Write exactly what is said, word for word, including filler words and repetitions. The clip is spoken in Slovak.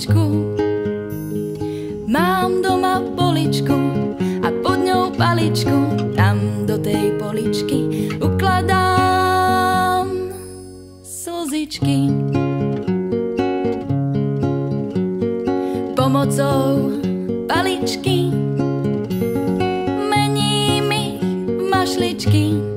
poličku. Mám doma poličku a pod ňou paličku. Tam do tej poličky ukladám slzičky. Pomocou paličky mením ich v mašličky.